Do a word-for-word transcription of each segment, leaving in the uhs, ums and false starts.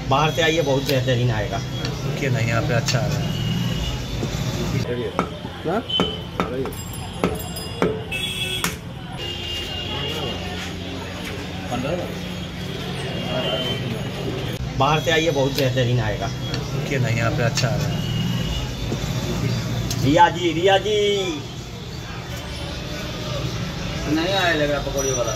बाहर से आइए, बहुत बेहतरीन आएगा। कि नहीं यहाँ पे अच्छा आ रहा है ना? बाहर से आइए, बहुत बेहतरीन आएगा। कि नहीं यहाँ पे अच्छा आ रहा है। रिया जी, रिया जी नहीं आया लग रहा पकौड़ी वाला।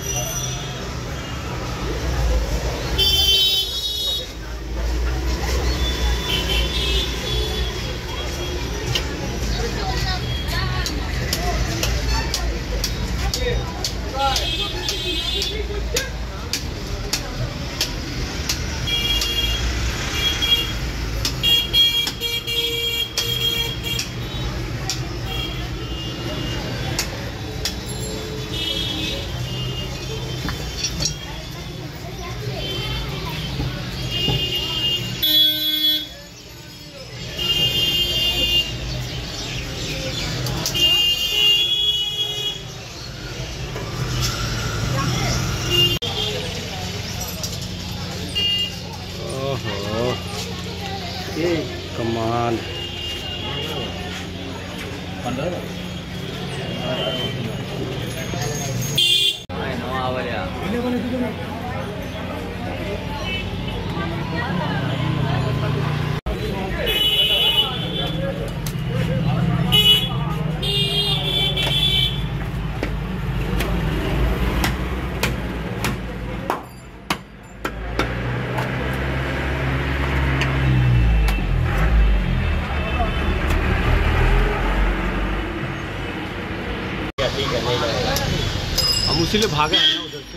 कमाल हम उसी लिए भागे हैं ना उधर से।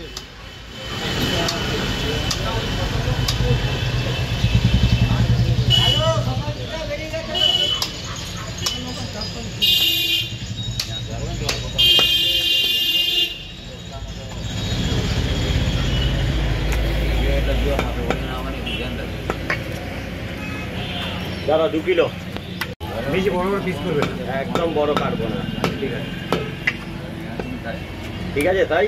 दादा दो किलो বেশি বড় বড় পিস করবে, একদম বড় কাটবো না। ঠিক আছে ঠিক আছে তাই।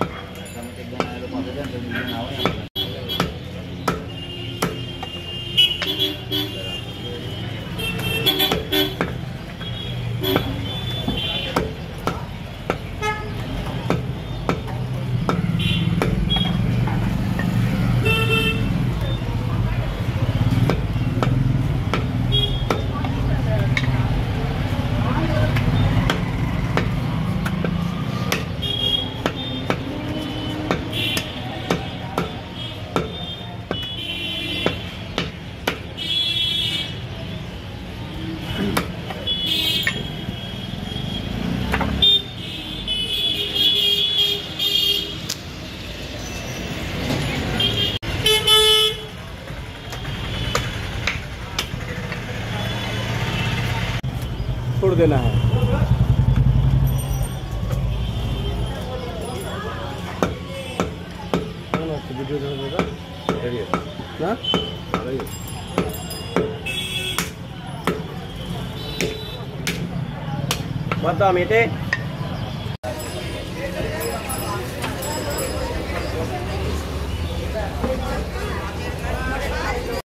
छोड़ देना है। ना बता मेटे